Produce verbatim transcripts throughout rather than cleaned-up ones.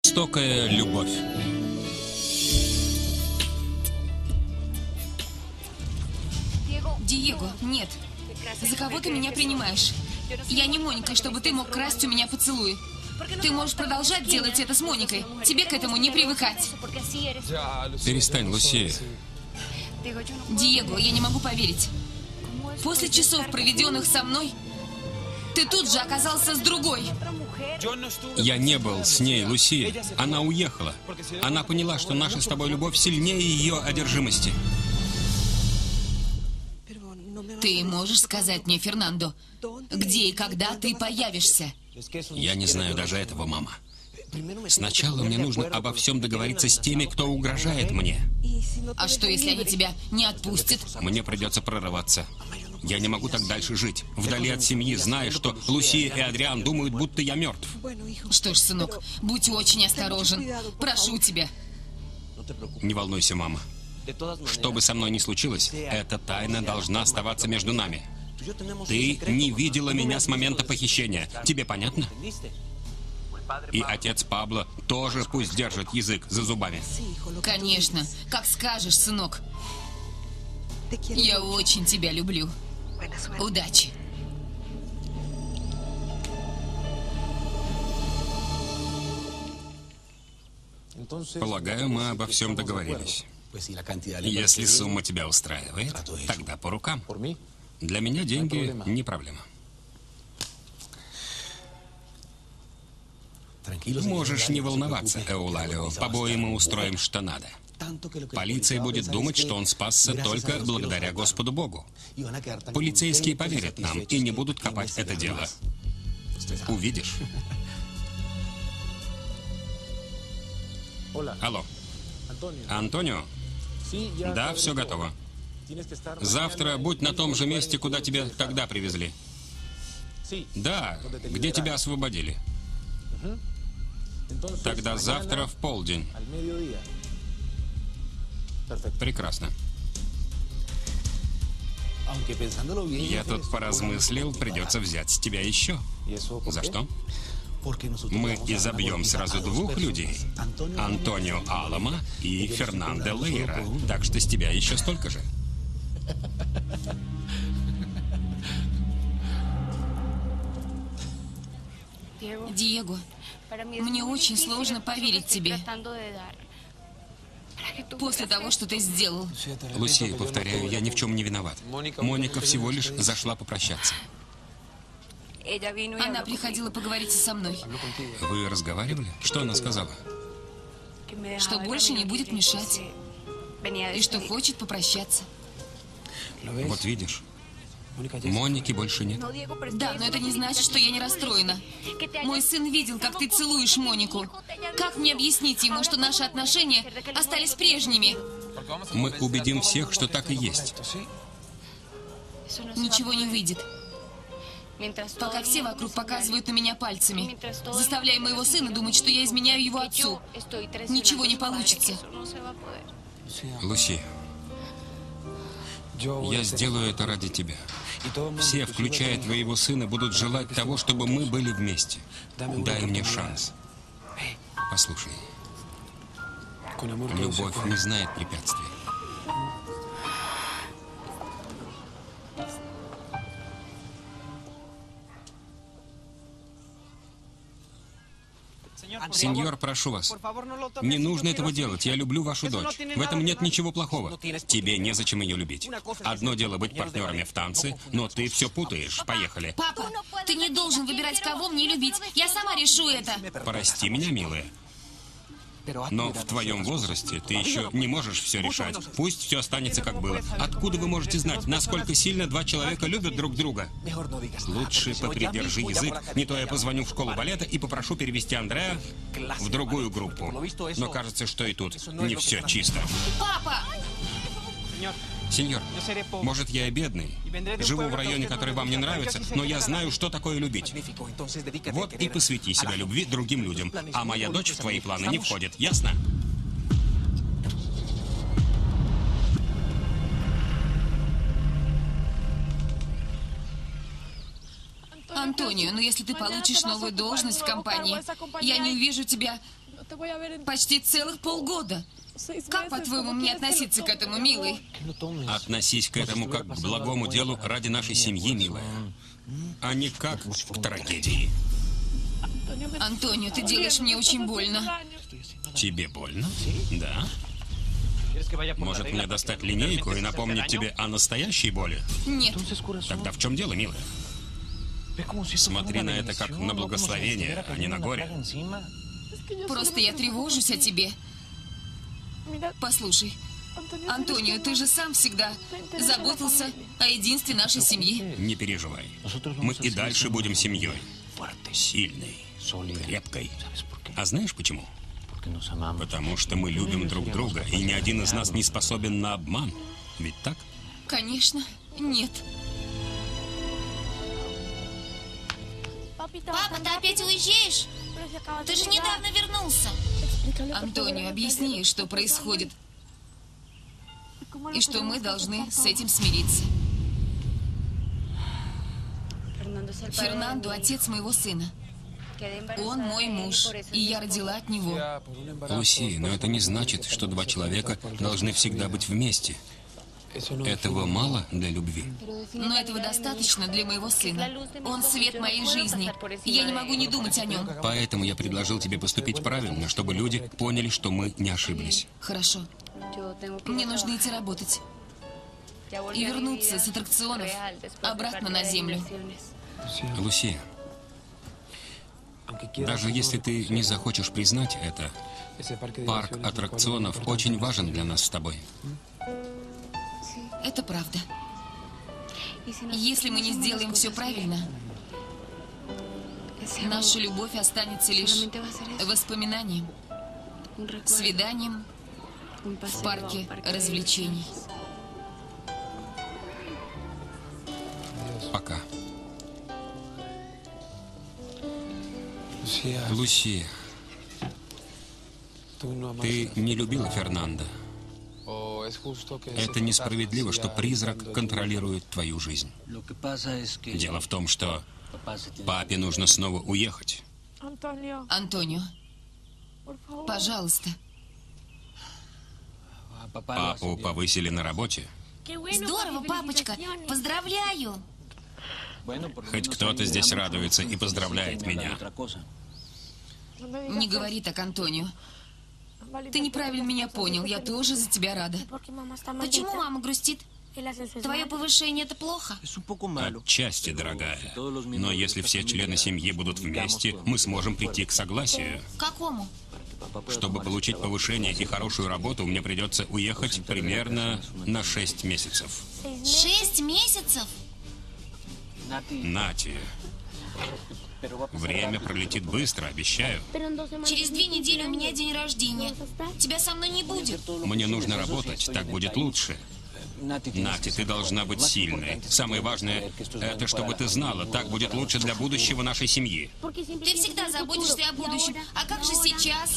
Жестокая любовь. Диего, нет. За кого ты меня принимаешь? Я не Моника, чтобы ты мог красть у меня поцелуи. Ты можешь продолжать делать это с Моникой. Тебе к этому не привыкать. Перестань, Лусия. Диего, я не могу поверить. После часов, проведенных со мной, ты тут же оказался с другой. Я не был с ней, Лусия. Она уехала. Она поняла, что наша с тобой любовь сильнее ее одержимости. Ты можешь сказать мне, Фернандо, где и когда ты появишься? Я не знаю даже этого, мама. Сначала мне нужно обо всем договориться с теми, кто угрожает мне. А что, если они тебя не отпустят? Мне придется прорываться. Я не могу так дальше жить, вдали от семьи, зная, что Лусия и Адриан думают, будто я мертв. Что ж, сынок, будь очень осторожен. Прошу тебя. Не волнуйся, мама. Что бы со мной ни случилось, эта тайна должна оставаться между нами. Ты не видела меня с момента похищения. Тебе понятно? И отец Пабло тоже пусть держит язык за зубами. Конечно. Как скажешь, сынок. Я очень тебя люблю. Удачи. Полагаю, мы обо всем договорились. Если сумма тебя устраивает, тогда по рукам. Для меня деньги не проблема. Можешь не волноваться, Эулалио. Побои мы устроим что надо. Полиция будет думать, что он спасся только благодаря Господу Богу. Полицейские поверят нам и не будут копать это дело. Увидишь. Алло. Антонио? Да, все готово. Завтра будь на том же месте, куда тебя тогда привезли. Да, где тебя освободили. Тогда завтра в полдень. Прекрасно. Я тут поразмыслил, придется взять с тебя еще. За что? Мы изобьем сразу двух людей. Антонио Алама и Фернандо Лейра. Так что с тебя еще столько же. Диего, мне очень сложно поверить тебе. После того, что ты сделал. Лусия, повторяю, я ни в чем не виноват. Моника всего лишь зашла попрощаться. Она приходила поговорить со мной. Вы разговаривали? Что она сказала? Что больше не будет мешать. И что хочет попрощаться. Вот видишь, Моники больше нет. Да, но это не значит, что я не расстроена. Мой сын видел, как ты целуешь Монику. Как мне объяснить ему, что наши отношения остались прежними? Мы убедим всех, что так и есть. Ничего не выйдет. Пока все вокруг показывают на меня пальцами, заставляя моего сына думать, что я изменяю его отцу. Ничего не получится. Луси, я сделаю это ради тебя. Все, включая твоего сына, будут желать того, чтобы мы были вместе. Дай мне шанс. Послушай, любовь не знает препятствий. Сеньор, прошу вас, не нужно этого делать. Я люблю вашу дочь. В этом нет ничего плохого. Тебе незачем ее любить. Одно дело быть партнерами в танце, но ты все путаешь. Поехали. Папа, ты не должен выбирать, кого мне любить. Я сама решу это. Прости меня, милая. Но в твоем возрасте ты еще не можешь все решать. Пусть все останется как было. Откуда вы можете знать, насколько сильно два человека любят друг друга? Лучше попридержи язык. Не то я позвоню в школу балета и попрошу перевести Андреа в другую группу. Но кажется, что и тут не все чисто. Папа! Сеньор, может, я и бедный, живу в районе, который вам не нравится, но я знаю, что такое любить. Вот и посвяти себя любви другим людям, а моя дочь в твои планы не входит, ясно? Антонио, ну если ты получишь новую должность в компании, я не увижу тебя Почти целых полгода. Как, по-твоему, мне относиться к этому, милый? Относись к этому как к благому делу ради нашей семьи, милая, а не как к трагедии. Антонио, ты делаешь мне очень больно. Тебе больно? Да? Может, мне достать линейку и напомнить тебе о настоящей боли? Нет. Тогда в чем дело, милая? Смотри на это как на благословение, а не на горе. Просто я тревожусь о тебе. Послушай, Антонио, ты же сам всегда заботился о единстве нашей семьи. Не переживай. Мы и дальше будем семьей. Сильной, крепкой. А знаешь почему? Потому что мы любим друг друга, и ни один из нас не способен на обман. Ведь так? Конечно, нет. Папа, ты опять уезжаешь? Ты же недавно вернулся. Антонио, объясни ей, что происходит. И что мы должны с этим смириться. Фернандо – отец моего сына. Он мой муж, и я родила от него. Луси, но это не значит, что два человека должны всегда быть вместе. Этого мало для любви. Но этого достаточно для моего сына. Он свет моей жизни. Я не могу не думать о нем. Поэтому я предложил тебе поступить правильно, чтобы люди поняли, что мы не ошиблись. Хорошо. Мне нужно идти работать. И вернуться с аттракционов обратно на землю. Луси, даже если ты не захочешь признать это, парк аттракционов очень важен для нас с тобой. Это правда. Если мы не сделаем все правильно, наша любовь останется лишь воспоминанием, свиданием в парке развлечений. Пока. Луси, ты не любила Фернандо. Это несправедливо, что призрак контролирует твою жизнь. Дело в том, что папе нужно снова уехать. Антонио, пожалуйста. Папу повысили на работе. Здорово, папочка. Поздравляю. Хоть кто-то здесь радуется и поздравляет меня. Не говори так, Антонио. Ты неправильно меня понял. Я тоже за тебя рада. Почему мама грустит? Твое повышение — это плохо? Отчасти, дорогая. Но если все члены семьи будут вместе, мы сможем прийти к согласию. К какому? Чтобы получить повышение и хорошую работу, мне придется уехать примерно на шесть месяцев. Шесть месяцев? Нати, время пролетит быстро, обещаю. Через две недели у меня день рождения. Тебя со мной не будет. Мне нужно работать, так будет лучше. Нати, ты должна быть сильной. Самое важное, это чтобы ты знала, так будет лучше для будущего нашей семьи. Ты всегда заботишься о будущем. А как же сейчас?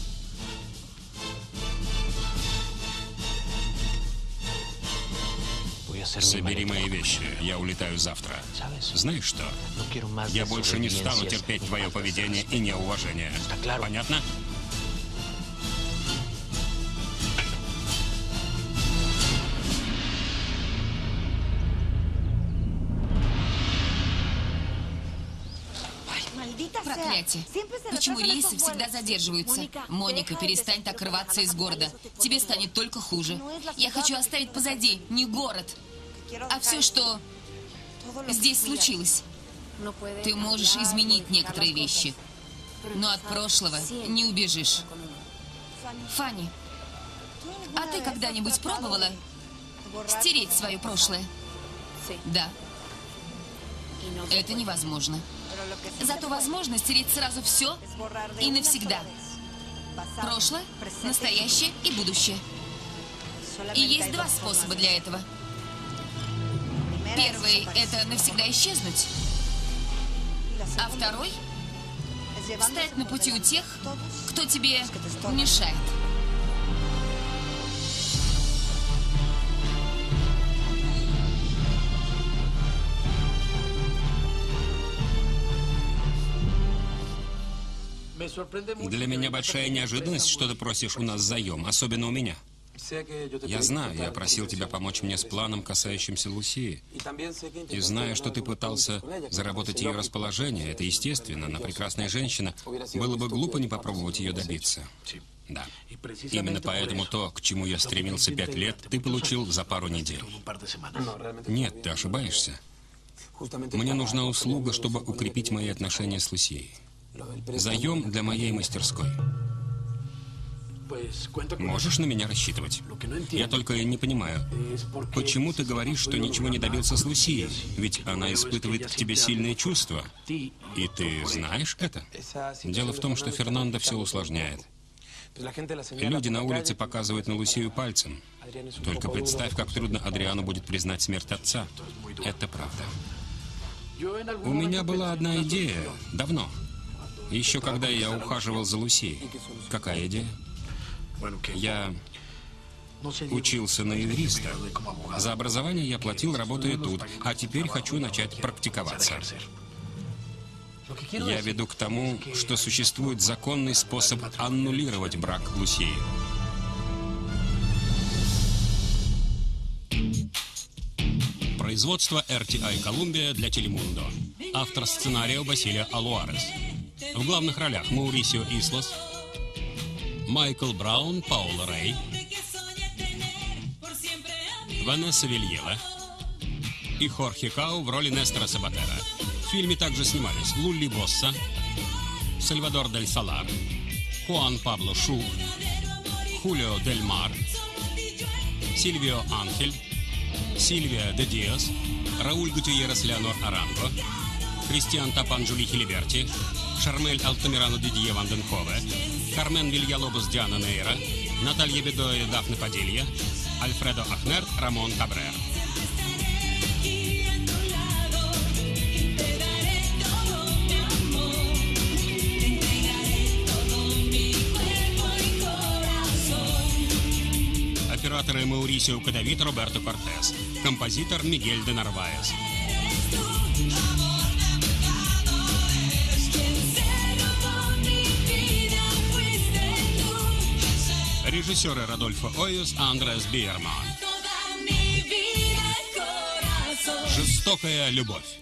Собери мои вещи, я улетаю завтра. Знаешь что? Я больше не стану терпеть твое поведение и неуважение. Понятно? Проклятие. Почему рейсы всегда задерживаются? Моника, перестань так рваться из города. Тебе станет только хуже. Я хочу оставить позади не город, а все, что здесь случилось. Ты можешь изменить некоторые вещи, но от прошлого не убежишь. Фанни, а ты когда-нибудь пробовала стереть свое прошлое? Да. Это невозможно. Зато возможно стереть сразу все и навсегда. Прошлое, настоящее и будущее. И есть два способа для этого. Первый – это навсегда исчезнуть. А второй – встать на пути у тех, кто тебе мешает. Для меня большая неожиданность, что ты просишь у нас заем, особенно у меня. Я знаю, я просил тебя помочь мне с планом, касающимся Лусии. И знаю, что ты пытался заработать ее расположение. Это естественно, она прекрасная женщина. Было бы глупо не попробовать ее добиться. Да. Именно поэтому то, к чему я стремился пять лет, ты получил за пару недель. Нет, ты ошибаешься. Мне нужна услуга, чтобы укрепить мои отношения с Лусией. Заем для моей мастерской. Можешь на меня рассчитывать. Я только не понимаю, почему ты говоришь, что ничего не добился с Лусией? Ведь она испытывает к тебе сильные чувства. И ты знаешь это? Дело в том, что Фернандо все усложняет. Люди на улице показывают на Лусию пальцем. Только представь, как трудно Адриану будет признать смерть отца. Это правда. У меня была одна идея. Давно. Еще когда я ухаживал за Лусией. Какая идея? Я учился на юриста. За образование я платил, работая тут. А теперь хочу начать практиковаться. Я веду к тому, что существует законный способ аннулировать брак Лусии. Производство эр ти ай Колумбия для Телемундо. Автор сценария Басилио Алуарес. В главных ролях Маурисио Ислас, Майкл Браун, Паула Рей, Ванесса Вильела и Хорхе Кау в роли Нестора Сабатера. В фильме также снимались Лулли Босса, Сальвадор Дель Салар, Хуан Пабло Шу, Хулио Дель Мар, Сильвио Анхель, Сильвия де Диас, Рауль Гутиеррес Леонор Аранго, Кристиан Тапан Жюли Хилиберти, Шармель Алтамирано Дидье Ванденхове, Кармен Вильялобус Диана Нейра, Наталья Бедоя Дафна Падилья, Альфредо Ахнер, Рамон Кабрер. Операторы Маурисио Кадавит, Роберто Кортес. Композитор Мигель де Нарваес. Режиссеры Родольфо Ойус, Андреас Биерман. Жестокая любовь.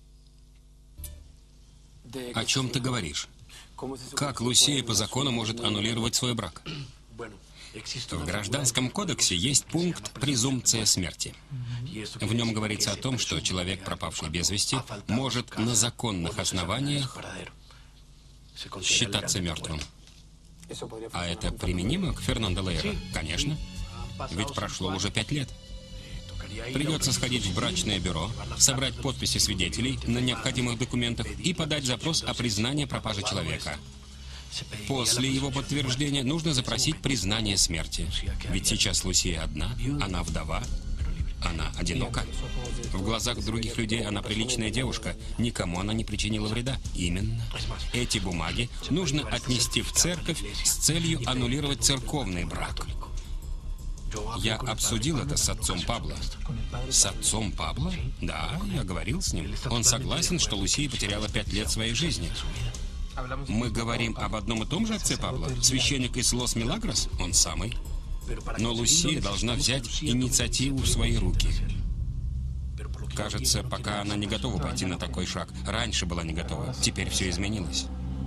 О чем ты говоришь? Как Лусия по закону может аннулировать свой брак? В Гражданском кодексе есть пункт «Презумпция смерти». В нем говорится о том, что человек, пропавший без вести, может на законных основаниях считаться мертвым. А это применимо к Фернандо Лейра? Конечно. Ведь прошло уже пять лет. Придется сходить в брачное бюро, собрать подписи свидетелей на необходимых документах и подать запрос о признании пропажи человека. После его подтверждения нужно запросить признание смерти. Ведь сейчас Лусия одна, она вдова, она одинока. В глазах других людей она приличная девушка, никому она не причинила вреда. Именно. Эти бумаги нужно отнести в церковь с целью аннулировать церковный брак. Я обсудил это с отцом Пабло. С отцом Пабло? Да, я говорил с ним. Он согласен, что Лусия потеряла пять лет своей жизни. Мы говорим об одном и том же отце Пабло? Священник из Лос-Милагрос? Он самый. Но Лусия должна взять инициативу в свои руки. Кажется, пока она не готова пойти на такой шаг. Раньше была не готова. Теперь все изменилось.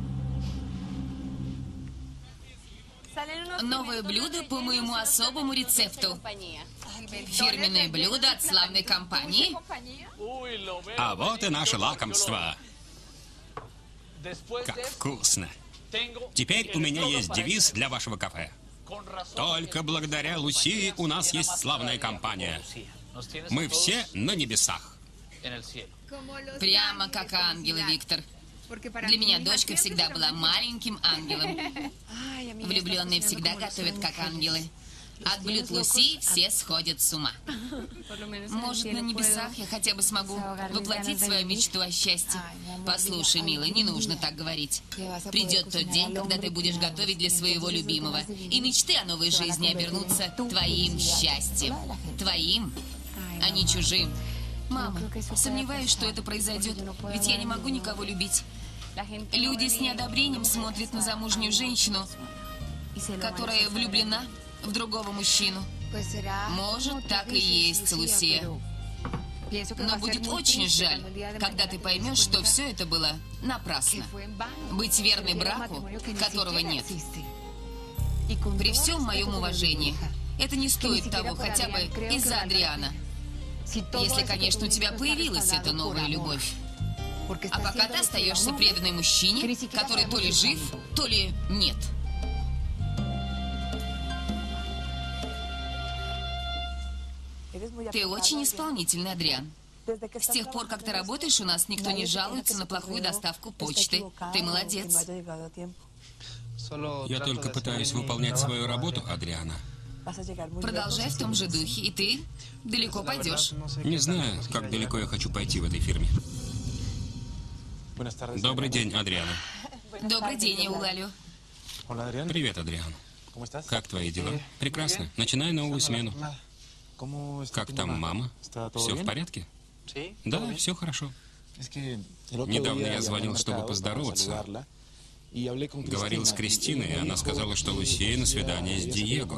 Новое блюдо по моему особому рецепту. Фирменное блюдо от славной компании. А вот и наше лакомство. Как вкусно. Теперь у меня есть девиз для вашего кафе. Только благодаря Лусии у нас есть славная компания. Мы все на небесах. Прямо как ангелы, Виктор. Для меня дочка всегда была маленьким ангелом. Влюбленные всегда готовят как ангелы. От блюд Лусии все сходят с ума. Может, на небесах я хотя бы смогу воплотить свою мечту о счастье. Послушай, милый, не нужно так говорить. Придет тот день, когда ты будешь готовить для своего любимого, и мечты о новой жизни обернутся твоим счастьем. Твоим, а не чужим. Мама, сомневаюсь, что это произойдет, ведь я не могу никого любить. Люди с неодобрением смотрят на замужнюю женщину, которая влюблена в другого мужчину. Может, так и есть, Лусия. Но будет очень жаль, когда ты поймешь, что все это было напрасно. Быть верной браку, которого нет. При всем моем уважении, это не стоит того хотя бы из-за Адриана. Если, конечно, у тебя появилась эта новая любовь. А пока ты остаешься преданной мужчине, который то ли жив, то ли нет. Ты очень исполнительный, Адриан. С тех пор, как ты работаешь у нас, никто не жалуется на плохую доставку почты. Ты молодец. Я только пытаюсь выполнять свою работу, Адриана. Продолжай в том же духе, и ты далеко пойдешь. Не знаю, как далеко я хочу пойти в этой фирме. Добрый день, Адриана. Добрый день, Эулалио. Привет, Адриан. Как твои дела? Прекрасно. Начинай новую смену. Как там мама? Все в порядке? Да, все хорошо. Недавно я звонил, чтобы поздороваться. Говорил с Кристиной, и она сказала, что Лусия на свидание с Диего.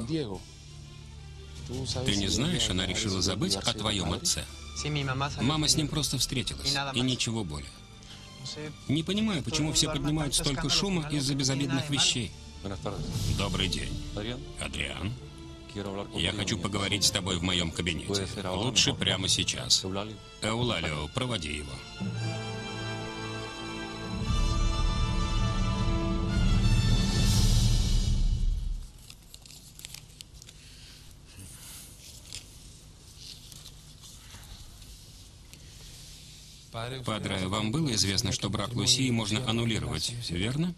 Ты не знаешь, она решила забыть о твоем отце. Мама с ним просто встретилась, и ничего более. Не понимаю, почему все поднимают столько шума из-за безобидных вещей. Добрый день, Адриан. Я хочу поговорить с тобой в моем кабинете. Лучше прямо сейчас. Эулалио, проводи его. Падре, вам было известно, что брак Лусии можно аннулировать, верно?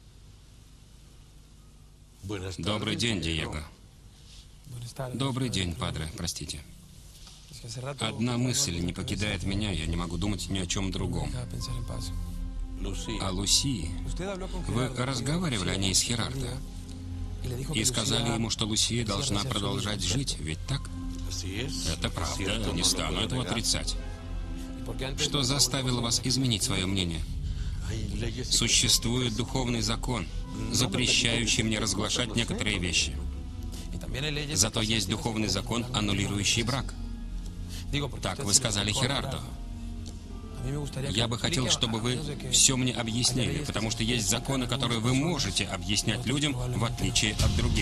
Добрый день, Диего. Добрый день, Падре, простите. Одна мысль не покидает меня, я не могу думать ни о чем другом. О Лусии. Вы разговаривали о ней с Херардо и сказали ему, что Лусия должна продолжать жить, ведь так? Это правда, не стану этого отрицать. Что заставило вас изменить свое мнение? Существует духовный закон, запрещающий мне разглашать некоторые вещи. Зато есть духовный закон, аннулирующий брак. Так вы сказали Херардо. Я бы хотел, чтобы вы все мне объяснили, потому что есть законы, которые вы можете объяснять людям, в отличие от других.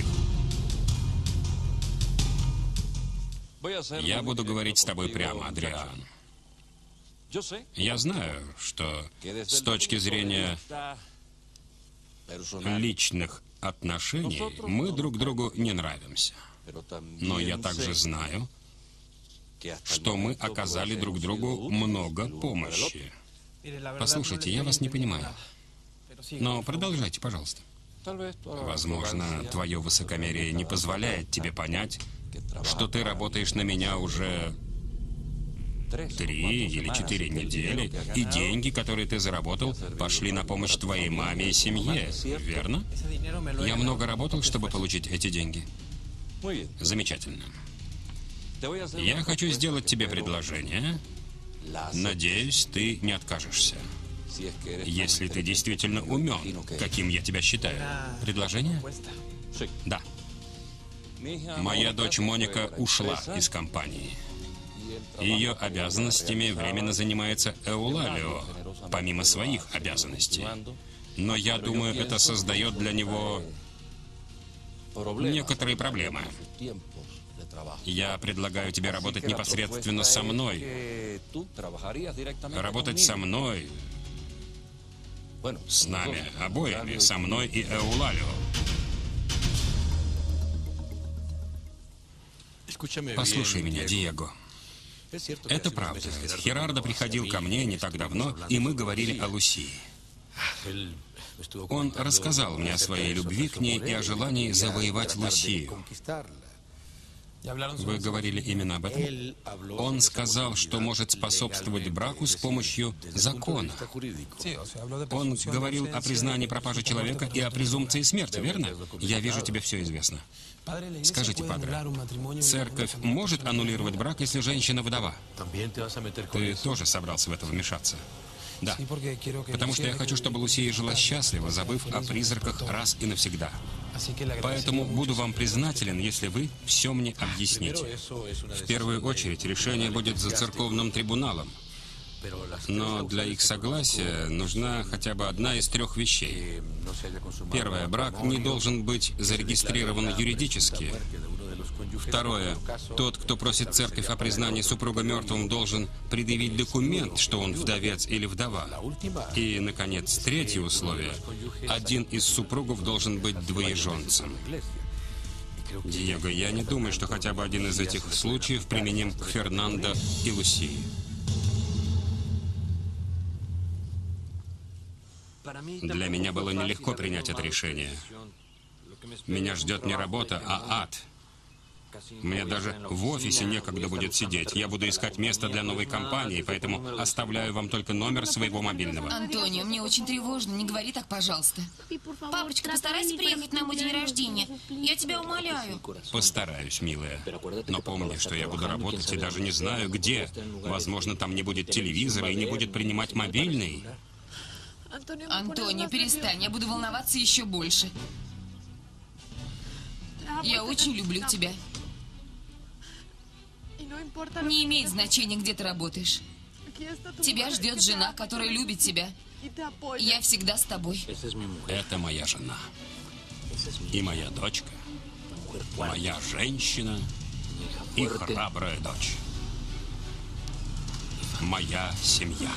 Я буду говорить с тобой прямо, Адриан. Я знаю, что с точки зрения личных отношений мы друг другу не нравимся. Но я также знаю, что мы оказали друг другу много помощи. Послушайте, я вас не понимаю. Но продолжайте, пожалуйста. Возможно, твое высокомерие не позволяет тебе понять, что ты работаешь на меня уже три или четыре недели, и деньги, которые ты заработал, пошли на помощь твоей маме и семье, верно? Я много работал, чтобы получить эти деньги. Замечательно. Я хочу сделать тебе предложение. Надеюсь, ты не откажешься. Если ты действительно умен, каким я тебя считаю. Предложение? Да. Моя дочь Моника ушла из компании. Ее обязанностями временно занимается Эулалио, помимо своих обязанностей. Но я думаю, это создает для него некоторые проблемы. Я предлагаю тебе работать непосредственно со мной. Работать со мной, с нами обоими, со мной и Эулалио. Послушай меня, Диего. Это правда. Херардо приходил ко мне не так давно, и мы говорили о Лусии. Он рассказал мне о своей любви к ней и о желании завоевать Лусию. Вы говорили именно об этом? Он сказал, что может способствовать браку с помощью закона. Он говорил о признании пропажи человека и о презумпции смерти, верно? Я вижу, тебе все известно. Скажите, падре, церковь может аннулировать брак, если женщина вдова? Ты тоже собрался в это вмешаться? Да, потому что я хочу, чтобы Лусия жила счастливо, забыв о призраках раз и навсегда. Поэтому буду вам признателен, если вы все мне объясните. В первую очередь, решение будет за церковным трибуналом. Но для их согласия нужна хотя бы одна из трех вещей. Первое. Брак не должен быть зарегистрирован юридически. Второе. Тот, кто просит церковь о признании супруга мертвым, должен предъявить документ, что он вдовец или вдова. И, наконец, третье условие. Один из супругов должен быть двоеженцем. Диего, я не думаю, что хотя бы один из этих случаев применим к Фернандо и Лусии. Для меня было нелегко принять это решение. Меня ждет не работа, а ад. Мне даже в офисе некогда будет сидеть. Я буду искать место для новой компании, поэтому оставляю вам только номер своего мобильного. Антонио, мне очень тревожно. Не говори так, пожалуйста. Папочка, постарайся приехать на мой день рождения. Я тебя умоляю. Постараюсь, милая. Но помни, что я буду работать и даже не знаю, где. Возможно, там не будет телевизора и не будет принимать мобильный. Антонио, перестань. Я буду волноваться еще больше. Я очень люблю тебя. Не имеет значения, где ты работаешь. Тебя ждет жена, которая любит тебя. Я всегда с тобой. Это моя жена. И моя дочка. Моя женщина. И храбрая дочь. Моя семья.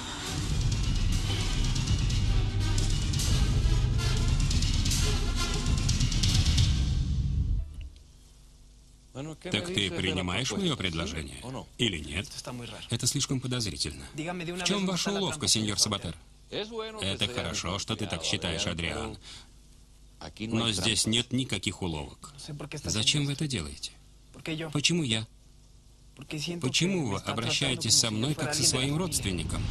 Так ты принимаешь мое предложение? Или нет? Это слишком подозрительно. В чем ваша уловка, сеньор Сабатер? Это хорошо, что ты так считаешь, Адриан. Но здесь нет никаких уловок. Зачем вы это делаете? Почему я? Почему вы обращаетесь со мной, как со своим родственником?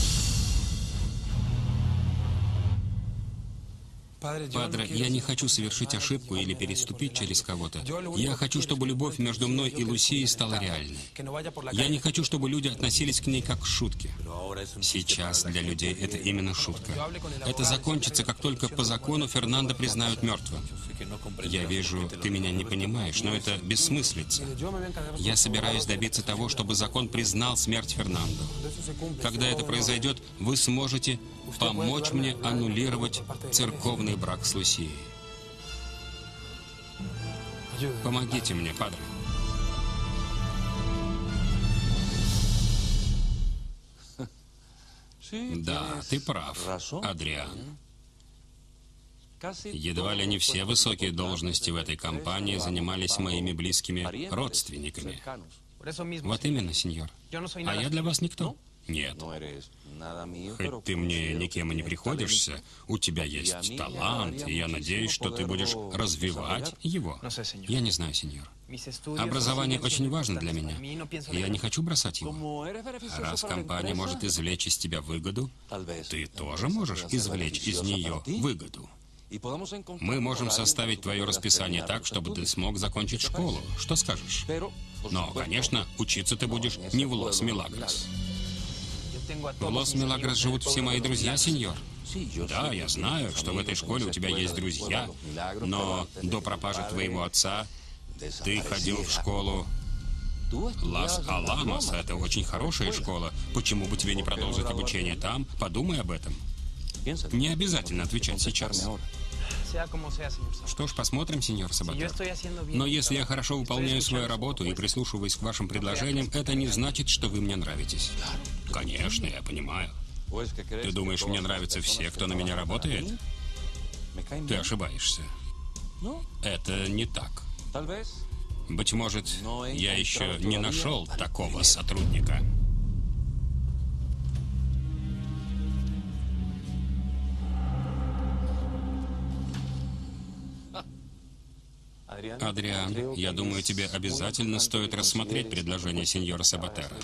Падре, я не хочу совершить ошибку или переступить через кого-то. Я хочу, чтобы любовь между мной и Лусией стала реальной. Я не хочу, чтобы люди относились к ней как к шутке. Сейчас для людей это именно шутка. Это закончится, как только по закону Фернандо признают мертвым. Я вижу, ты меня не понимаешь, но это бессмыслица. Я собираюсь добиться того, чтобы закон признал смерть Фернандо. Когда это произойдет, вы сможете помочь мне аннулировать церковный брак с Лусией. Помогите мне, падре. Да, ты прав, Адриан. Едва ли не все высокие должности в этой компании занимались моими близкими родственниками. Вот именно, сеньор. А я для вас никто? Нет. Хоть ты мне никем и не приходишься, у тебя есть талант, и я надеюсь, что ты будешь развивать его. Я не знаю, сеньор. Образование очень важно для меня. Я не хочу бросать его. Раз компания может извлечь из тебя выгоду, ты тоже можешь извлечь из нее выгоду. Мы можем составить твое расписание так, чтобы ты смог закончить школу. Что скажешь? Но, конечно, учиться ты будешь не в Лос-Милагрос. В Лос-Милагрос живут все мои друзья, сеньор. Да, я знаю, что в этой школе у тебя есть друзья, но до пропажи твоего отца ты ходил в школу Лас-Аламос. Это очень хорошая школа. Почему бы тебе не продолжить обучение там? Подумай об этом. Не обязательно отвечать сейчас. Что ж, посмотрим, сеньор Сабатер. Но если я хорошо выполняю свою работу и прислушиваюсь к вашим предложениям, это не значит, что вы мне нравитесь. Конечно, я понимаю. Ты думаешь, мне нравятся все, кто на меня работает? Ты ошибаешься. Это не так. Быть может, я еще не нашел такого сотрудника. Адриан, я думаю, тебе обязательно стоит рассмотреть предложение сеньора Сабатера.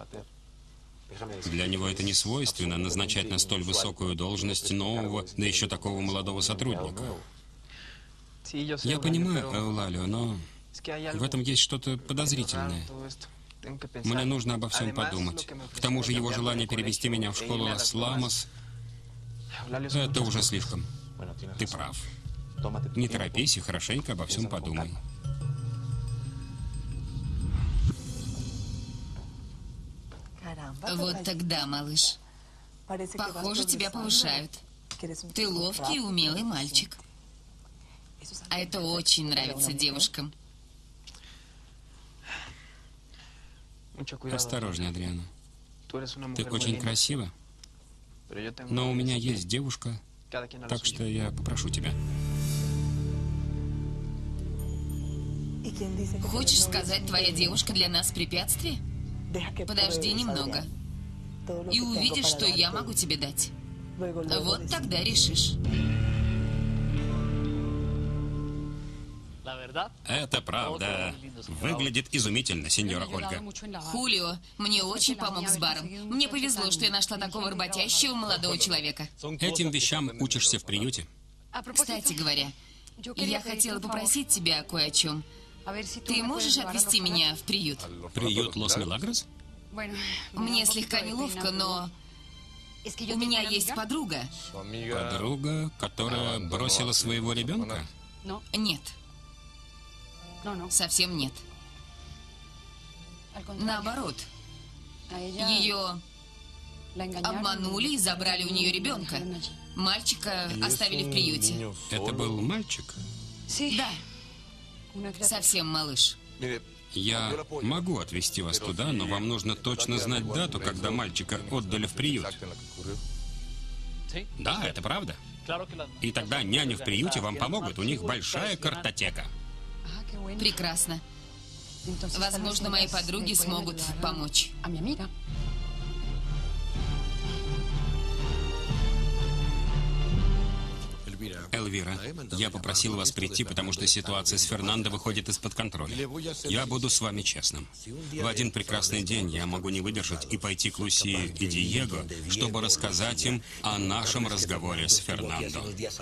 Для него это не свойственно назначать на столь высокую должность нового, да еще такого молодого сотрудника. Я понимаю, Эулалио, но в этом есть что-то подозрительное. Мне нужно обо всем подумать. К тому же его желание перевести меня в школу Лас-Ламос — это уже слишком. Ты прав. Не торопись и хорошенько обо всем подумай. Вот тогда, малыш. Похоже, тебя повышают. Ты ловкий и умелый мальчик. А это очень нравится девушкам. Осторожнее, Адриана. Ты очень красива, но у меня есть девушка, так что я попрошу тебя. Хочешь сказать, твоя девушка для нас препятствие? Подожди немного. И увидишь, что я могу тебе дать. Вот тогда решишь. Это правда. Выглядит изумительно, сеньора Ольга. Хулио, мне очень помог с баром. Мне повезло, что я нашла такого работящего молодого человека. Этим вещам учишься в приюте. Кстати говоря, я хотела попросить тебя кое о чем. Ты можешь отвезти меня в приют? Приют Лос-Милагрос? Мне слегка неловко, но у меня есть подруга. Подруга, которая бросила своего ребенка? Нет. Совсем нет. Наоборот. Ее обманули и забрали у нее ребенка. Мальчика оставили в приюте. Это был мальчик? Да. Совсем малыш. Я могу отвезти вас туда, но вам нужно точно знать дату, когда мальчика отдали в приют. Да, это правда. И тогда няни в приюте вам помогут. У них большая картотека. Прекрасно. Возможно, мои подруги смогут помочь. Эльвира, я попросил вас прийти, потому что ситуация с Фернандо выходит из-под контроля. Я буду с вами честным. В один прекрасный день я могу не выдержать и пойти к Лусии и Диего, чтобы рассказать им о нашем разговоре с Фернандо.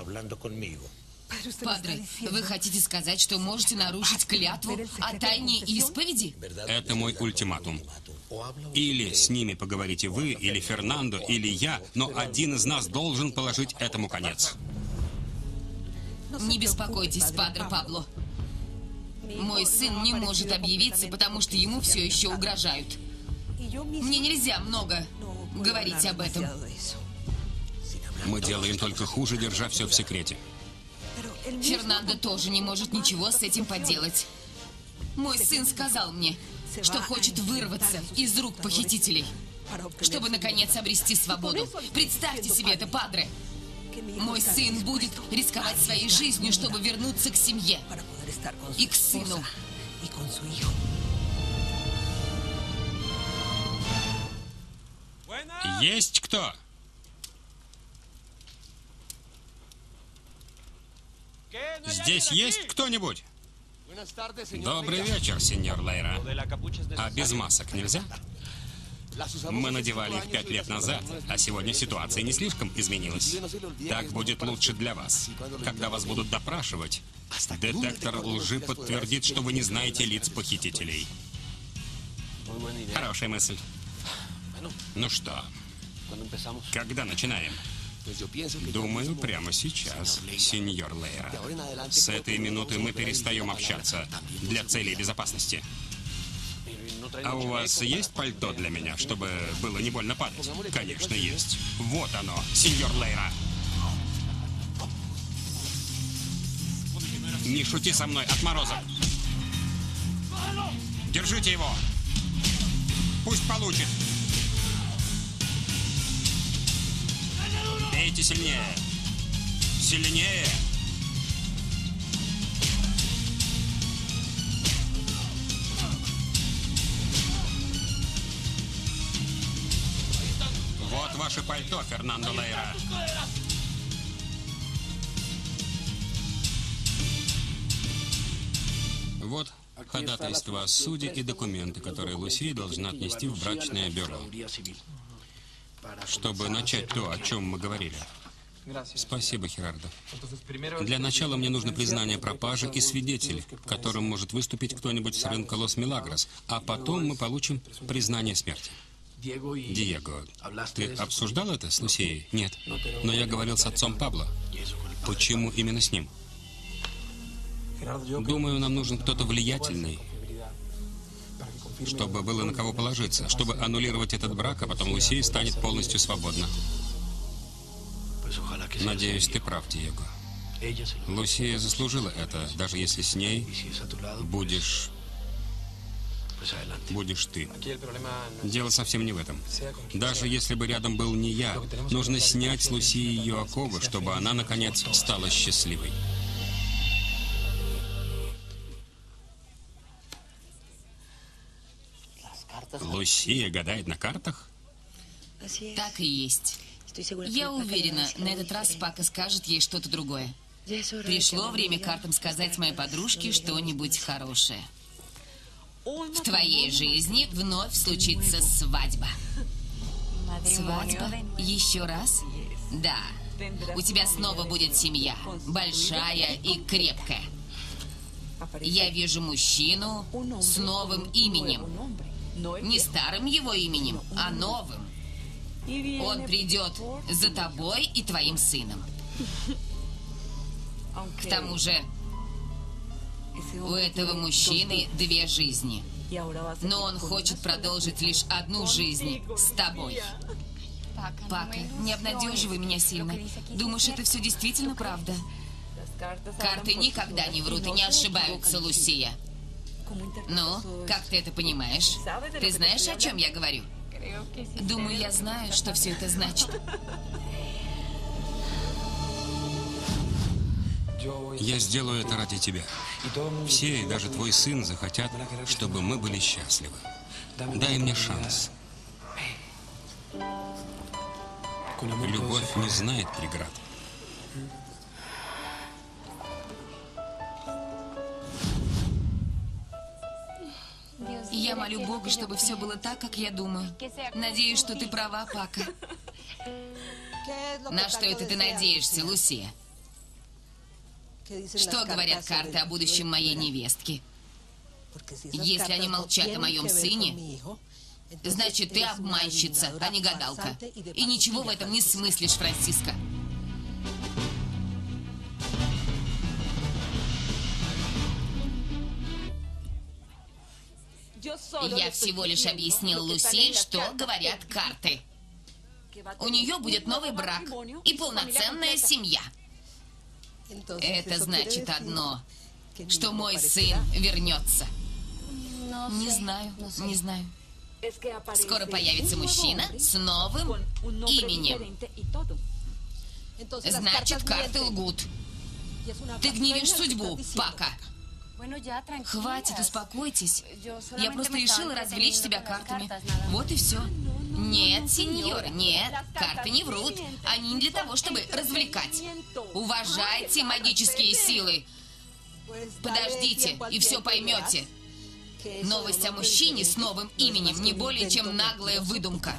Падре, вы хотите сказать, что можете нарушить клятву о тайне исповеди? Это мой ультиматум. Или с ними поговорите вы, или Фернандо, или я, но один из нас должен положить этому конец. Не беспокойтесь, Падре Пабло. Мой сын не может объявиться, потому что ему все еще угрожают. Мне нельзя много говорить об этом. Мы делаем только хуже, держа все в секрете. Фернандо тоже не может ничего с этим поделать. Мой сын сказал мне, что хочет вырваться из рук похитителей, чтобы, наконец, обрести свободу. Представьте себе это, Падре. Мой сын будет рисковать своей жизнью, чтобы вернуться к семье и к сыну. Есть кто? Здесь есть кто-нибудь? Добрый вечер, сеньор Лейра. А без масок нельзя? Мы надевали их пять лет назад, а сегодня ситуация не слишком изменилась. Так будет лучше для вас. Когда вас будут допрашивать, детектор лжи подтвердит, что вы не знаете лиц похитителей. Хорошая мысль. Ну что, когда начинаем? Думаю, прямо сейчас, сеньор Лейра. С этой минуты мы перестаем общаться для целей безопасности. А у вас есть пальто для меня, чтобы было не больно падать? Конечно, есть. Вот оно, сеньор Лейра. Не шути со мной, отморозок. Держите его. Пусть получит. Бейте сильнее. Сильнее. Вот ваше пальто, Фернандо Лейра. Вот ходатайство о суде и документы, которые Лусия должна отнести в брачное бюро. Чтобы начать то, о чем мы говорили. Спасибо, Херардо. Для начала мне нужно признание пропажи и свидетель, которым может выступить кто-нибудь с рынка Лос-Милагрос, а потом мы получим признание смерти. Диего, ты обсуждал это с Лусией? Нет. Но я говорил с отцом Пабло. Почему именно с ним? Думаю, нам нужен кто-то влиятельный, чтобы было на кого положиться, чтобы аннулировать этот брак, а потом Лусия станет полностью свободна. Надеюсь, ты прав, Диего. Лусия заслужила это, даже если с ней будешь... будешь ты. Дело совсем не в этом. Даже если бы рядом был не я, нужно снять с Лусии ее оковы, чтобы она, наконец, стала счастливой. Лусия гадает на картах? Так и есть. Я уверена, на этот раз Пако скажет ей что-то другое. Пришло время картам сказать моей подружке что-нибудь хорошее. В твоей жизни вновь случится свадьба. Свадьба? Еще раз? Да. У тебя снова будет семья. Большая и крепкая. Я вижу мужчину с новым именем. Не старым его именем, а новым. Он придет за тобой и твоим сыном. К тому же, у этого мужчины две жизни. Но он хочет продолжить лишь одну жизнь с тобой. Пако, не обнадеживай меня сильно. Думаешь, это все действительно правда? Карты никогда не врут и не ошибаются, Лусия. Ну, как ты это понимаешь? Ты знаешь, о чем я говорю? Думаю, я знаю, что все это значит. Я сделаю это ради тебя. Все, и даже твой сын, захотят, чтобы мы были счастливы. Дай мне шанс. Любовь не знает преград. Я молю Бога, чтобы все было так, как я думаю. Надеюсь, что ты права, Пако. На что это ты надеешься, Лусия? Что говорят карты о будущем моей невестки? Если они молчат о моем сыне, значит, ты обманщица, а не гадалка. И ничего в этом не смыслишь, Франсиско. Я всего лишь объяснил Лусии, что говорят карты. У нее будет новый брак и полноценная семья. Это значит одно, что мой сын вернется. Не знаю, не знаю. Скоро появится мужчина с новым именем. Значит, карты лгут. Ты гневишь судьбу, Пако. Хватит, успокойтесь. Я просто решила развлечь тебя картами. Вот и все. Нет, сеньор, нет. Карты не врут. Они не для того, чтобы развлекать. Уважайте магические силы. Подождите, и все поймете. Новость о мужчине с новым именем не более чем наглая выдумка.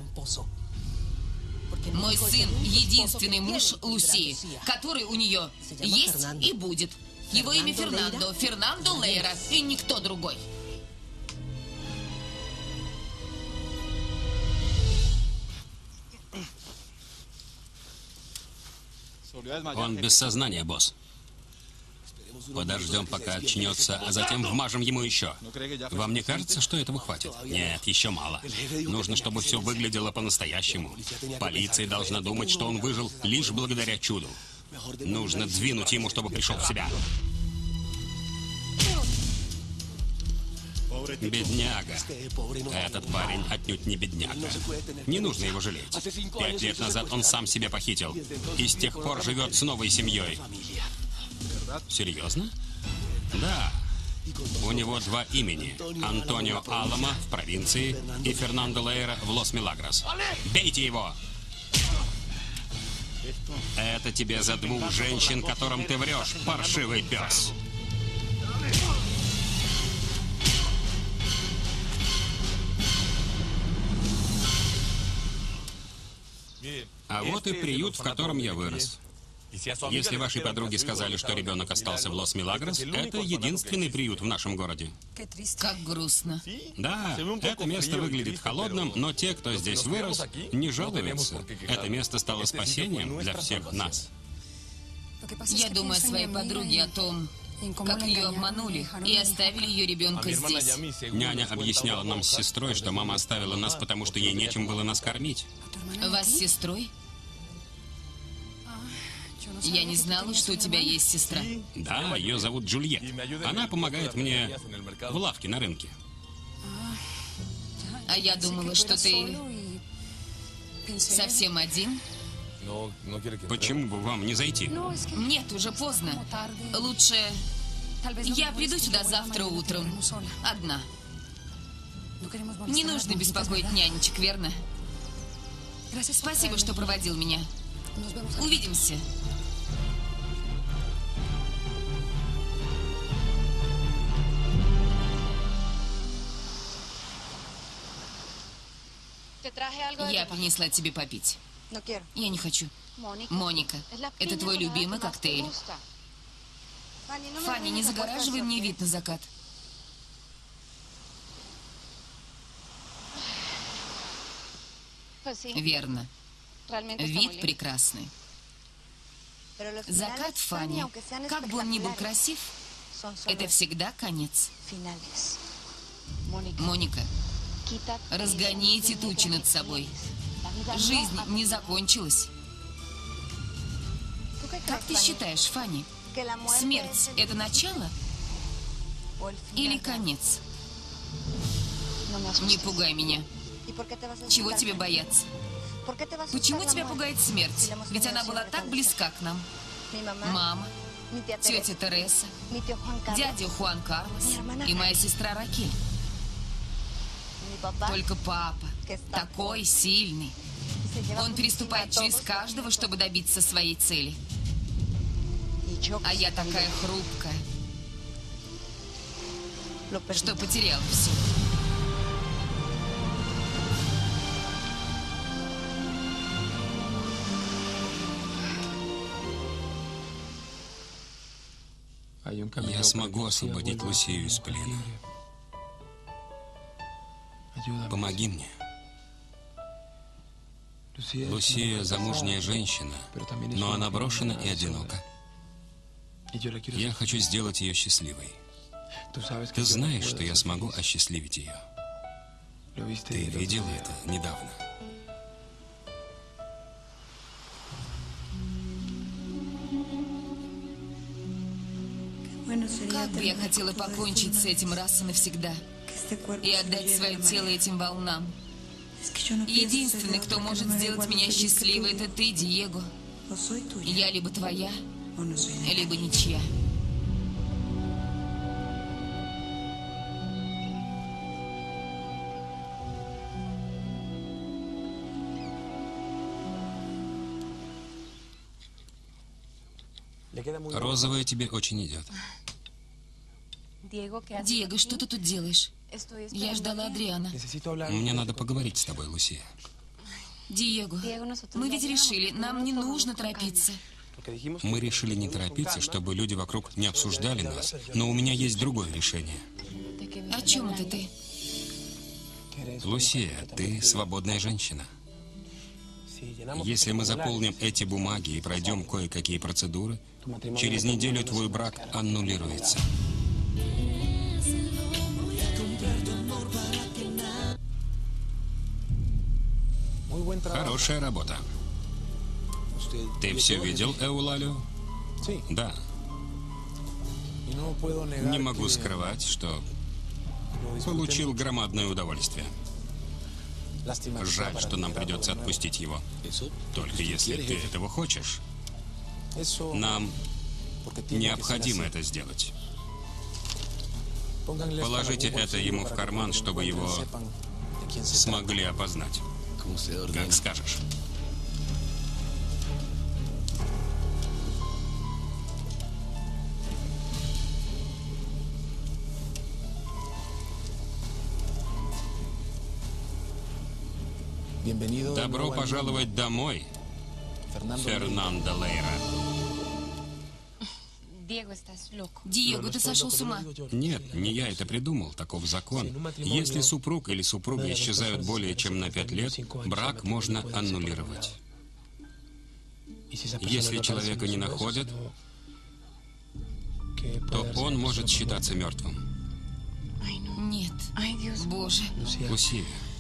Мой сын — единственный муж Лусии, который у нее есть и будет. Его имя Фернандо, Фернандо Лейра, и никто другой. Он без сознания, босс. Подождем, пока очнется, а затем вмажем ему еще. Вам не кажется, что этого хватит? Нет, еще мало. Нужно, чтобы все выглядело по-настоящему. Полиция должна думать, что он выжил лишь благодаря чуду. Нужно двинуть ему, чтобы пришел в себя. Бедняга. Этот парень отнюдь не бедняга. Не нужно его жалеть. Пять лет назад он сам себя похитил. И с тех пор живет с новой семьей. Серьезно? Да. У него два имени. Антонио Аламо в провинции и Фернандо Лейра в Лос-Милагрос. Бейте его! Это тебе за двух женщин, которым ты врешь, паршивый пес. А вот и приют, в котором я вырос. Если ваши подруги сказали, что ребенок остался в Лос-Милагрос, это единственный приют в нашем городе. Как грустно. Да, это место выглядит холодным, но те, кто здесь вырос, не жалуются. Это место стало спасением для всех нас. Я думаю о своей подруге, о том, как ее обманули и оставили ее ребенка здесь. Няня объясняла нам с сестрой, что мама оставила нас, потому что ей нечем было нас кормить. Вас с сестрой? Я не знала, что у тебя есть сестра. Да, ее зовут Джульет. Она помогает мне в лавке на рынке. А я думала, что ты совсем один. Почему бы вам не зайти? Нет, уже поздно. Лучше я приду сюда завтра утром. Одна. Не нужно беспокоить нянечек, верно? Спасибо, что проводил меня. Увидимся. Я принесла тебе попить. Я не хочу. Моника, это твой любимый коктейль. Фанни, не загораживай мне вид на закат. Верно. Вид прекрасный. Закат, Фанни, как бы он ни был красив, это всегда конец. Моника, разгони эти тучи над собой. Жизнь не закончилась. Как ты считаешь, Фанни, смерть – это начало или конец? Не пугай меня. Чего тебе бояться? Почему тебя пугает смерть? Ведь она была так близка к нам. Мама, тетя Тереса, дядя Хуан Карлос и моя сестра Ракель. Только папа, такой сильный. Он переступает через каждого, чтобы добиться своей цели. А я такая хрупкая, что потеряла все. Я смогу освободить Лусию из плена. Помоги мне. Лусия замужняя женщина, но она брошена и одинока. Я хочу сделать ее счастливой. Ты знаешь, что я смогу осчастливить ее. Ты видел это недавно. Как бы я хотела покончить с этим раз и навсегда и отдать свое тело этим волнам. Единственный, кто может сделать меня счастливой, это ты, Диего. Я либо твоя, либо ничья. Розовая тебе очень идет. Диего, что ты тут делаешь? Я ждала Адриана. Мне надо поговорить с тобой, Лусия. Диего, мы ведь решили, нам не нужно торопиться. Мы решили не торопиться, чтобы люди вокруг не обсуждали нас. Но у меня есть другое решение. О чем это ты? Лусия, ты свободная женщина. Если мы заполним эти бумаги и пройдем кое-какие процедуры, через неделю твой брак аннулируется. Хорошая работа. Ты все видел, Эулалио? Да. Не могу скрывать, что получил громадное удовольствие. Жаль, что нам придется отпустить его. Только если ты этого хочешь. Нам необходимо это сделать. Положите это ему в карман, чтобы его смогли опознать. Как скажешь. Добро пожаловать домой, Фернандо Лейра. Диего, ты сошел с ума. Нет, не я это придумал, таков закон. Если супруг или супруга исчезают более чем на пять лет, брак можно аннулировать. Если человека не находят, то он может считаться мертвым. Нет. Боже. Лусия,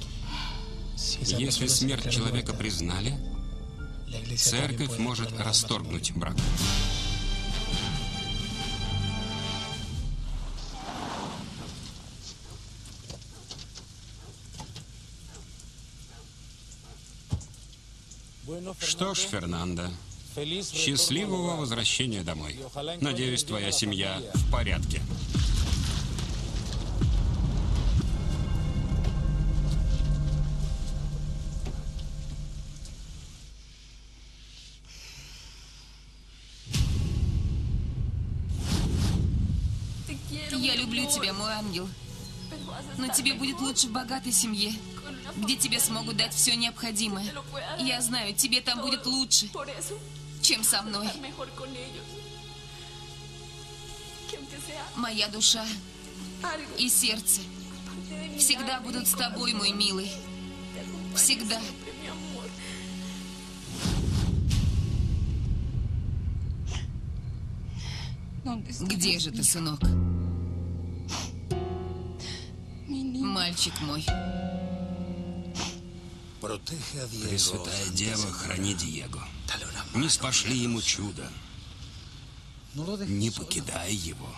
если смерть человека признали, церковь может расторгнуть брак. Что ж, Фернандо, счастливого возвращения домой. Надеюсь, твоя семья в порядке. Я люблю тебя, мой ангел. Но тебе будет лучше в богатой семье, где тебе смогут дать все необходимое. Я знаю, тебе там будет лучше, чем со мной. Моя душа и сердце всегда будут с тобой, мой милый. Всегда. Где же ты, сынок? Мальчик мой. Пресвятая Дева, храни Диего. Не спошли ему чудо. Не покидай его.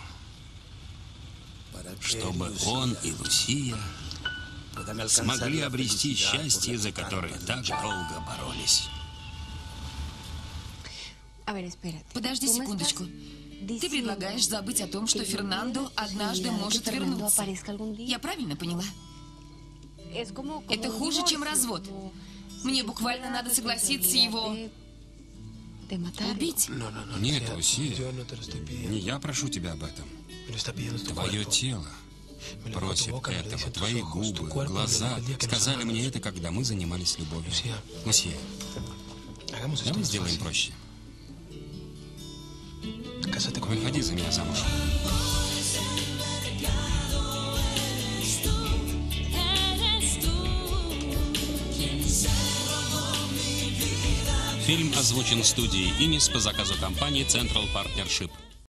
Чтобы он и Лусия смогли обрести счастье, за которое так долго боролись. Подожди секундочку. Ты предлагаешь забыть о том, что Фернандо однажды может вернуться. Я правильно поняла? Это хуже, чем развод. Мне буквально надо согласиться его убить. Нет, Лусия, не я прошу тебя об этом. Твое тело просит этого. Твои губы, глаза сказали мне это, когда мы занимались любовью. Лусия, давай сделаем проще. Выходи за меня замуж. Фильм озвучен студией «Инис» по заказу компании Central Partnership.